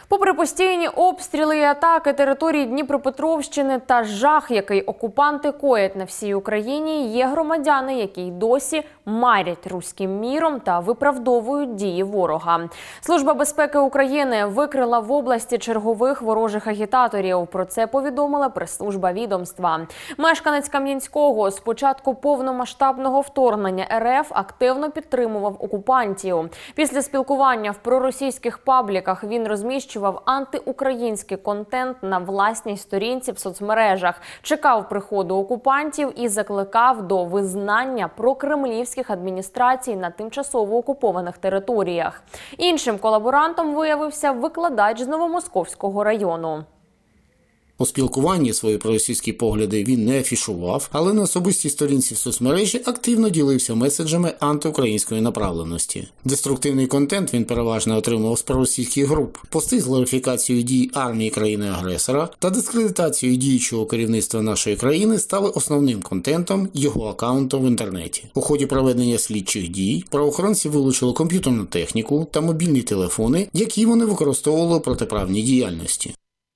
Попри постійні обстріли і атаки території Дніпропетровщини та жах, який окупанти коять на всій Україні, є громадяни, які й досі марять руським міром та виправдовують дії ворога. Служба безпеки України викрила в області чергових ворожих агітаторів. Про це повідомила прес-служба відомства. Мешканець Кам'янського з початку повномасштабного вторгнення РФ активно підтримував окупантів. Після спілкування в проросійських пабліках він розміщував антиукраїнський контент на власній сторінці в соцмережах, чекав приходу окупантів і закликав до визнання прокремлівських адміністрацій на тимчасово окупованих територіях. Іншим колаборантом виявився викладач з Новомосковського району. У спілкуванні свої проросійські погляди він не афішував, але на особистій сторінці в соцмережі активно ділився меседжами антиукраїнської направленості. Деструктивний контент він переважно отримував з проросійських груп. Пости з глорифікацією дій армії країни-агресора та дискредитацією діючого керівництва нашої країни стали основним контентом його акаунту в інтернеті. У ході проведення слідчих дій правоохоронці вилучили комп'ютерну техніку та мобільні телефони, які вони використовували у протиправній діяльності.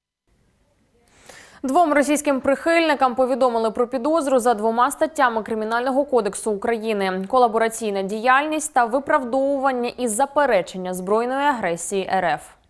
Двом російським прихильникам повідомили про підозру за 2 статтями Кримінального кодексу України – колабораційна діяльність та виправдовування і заперечення збройної агресії РФ.